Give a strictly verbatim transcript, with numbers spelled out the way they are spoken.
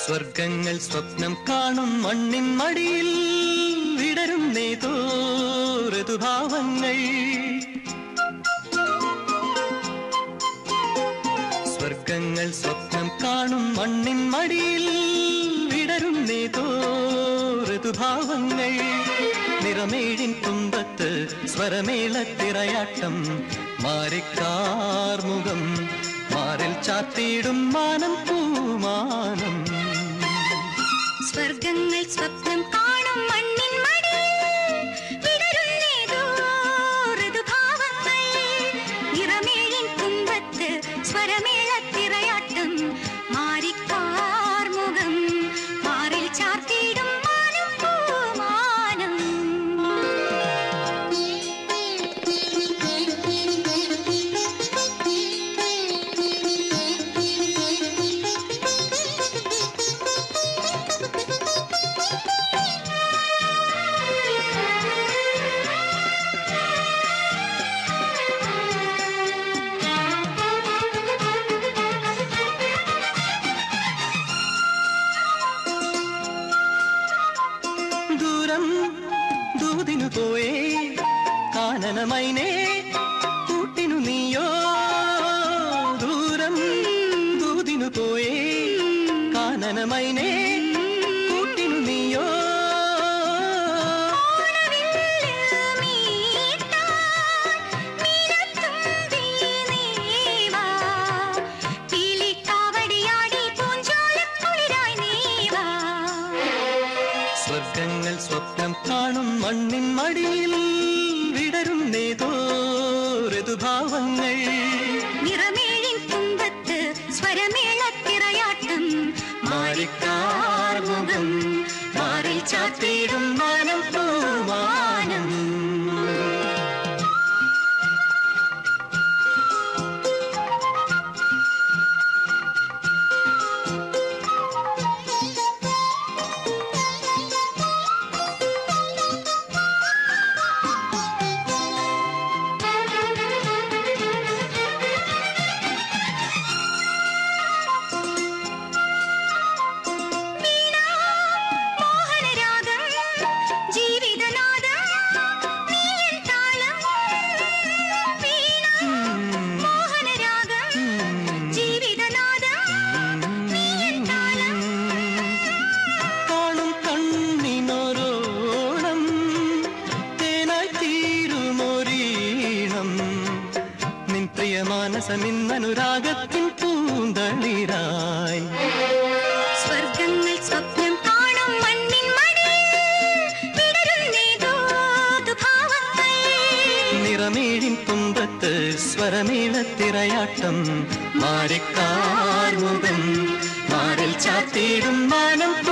സ്വർഗങ്ങൾ സ്വപ്നം കാണും മണ്ണിൻ മടിയിൽ വിടരുന്നേതോ ഋതുഭാവങ്ങൾ. സ്വർഗങ്ങൾ സ്വപ്നം കാണും മണ്ണിൻ മടിയിൽ വിടരുന്നേതോ ഋതുഭാവങ്ങൾ. നിറമേഴിൻ തുമ്പത്ത് സ്വരമേളത്തിറയാട്ടം മാറിക്കാർമുഖം മാറിൽ ചാത്തിയിടും മാനം പൂമാനം. സ്വർഗങ്ങൾ സ്വപ്നം കാണും മണ്ണിൻ മടിയിൽ വിടരുന്നേതോ ഋതുഭാവങ്ങൾ. നിറമേഴിൻ തുമ്പത്ത് സ്വരമേളത്തിറയാട്ടം മാറിക്കാർമുഖം മാറിൽ ചാർത്തിയിടും മാനം പൂമാനം. ദൂതിനു പോയേ കാനനമൈനേ കൂട്ടിനു നീയോ. ദൂരം ദൂതിനു പോയേ കാനനമൈനേ കൂട്ടിനു നീയോ. സ്വർഗങ്ങൾ സ്വപ്നം കാണും മണ്ണിൻ മടിയിൽ വിടരുന്നേതോ ഋതുഭാവങ്ങൾ. നിറമേഴിൻ തുമ്പത്ത് സ്വരമേളത്തിറയാട്ടം മാറിക്കാർമുഖം മാറിൽ ചാത്തിയിടും മാനം പൂമാനം. മാനസമിന്നനുരാഗത്തിൻ പൂന്തളിരായി. സ്വർഗങ്ങൾ സ്വപ്നം കാണും മണ്ണിൻ മടിയിൽ വിടരുന്നേതോ ഋതുഭാവങ്ങൾ. നിറമേഴിൻ തുമ്പത്ത് സ്വരമേളത്തിറയാട്ടം മാറിക്കാർമുഖം മാറിൽ ചാത്തിയിടും മാനം.